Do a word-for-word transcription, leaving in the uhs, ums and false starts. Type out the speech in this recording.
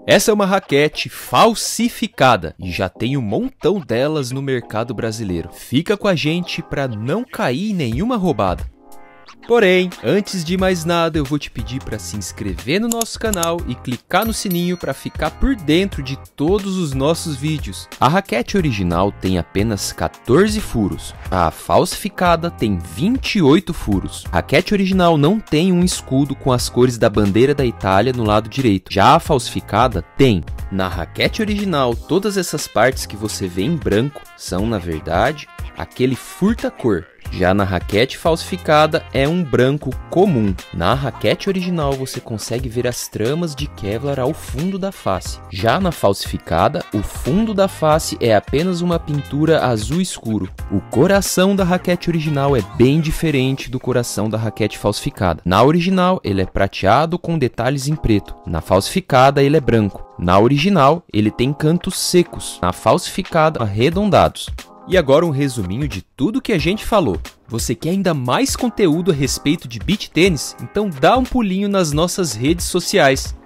Essa é uma raquete falsificada e já tem um montão delas no mercado brasileiro. Fica com a gente para não cair em nenhuma roubada. Porém, antes de mais nada, eu vou te pedir para se inscrever no nosso canal e clicar no sininho para ficar por dentro de todos os nossos vídeos. A raquete original tem apenas quatorze furos, a falsificada tem vinte e oito furos. A raquete original não tem um escudo com as cores da bandeira da Itália no lado direito, já a falsificada tem. Na raquete original, todas essas partes que você vê em branco são, na verdade, aquele furta-cor. Já na raquete falsificada é um branco comum. Na raquete original você consegue ver as tramas de Kevlar ao fundo da face. Já na falsificada, o fundo da face é apenas uma pintura azul escuro. O coração da raquete original é bem diferente do coração da raquete falsificada. Na original ele é prateado com detalhes em preto. Na falsificada ele é branco. Na original ele tem cantos secos. Na falsificada arredondados. E agora um resuminho de tudo que a gente falou. Você quer ainda mais conteúdo a respeito de beach tênis? Então dá um pulinho nas nossas redes sociais.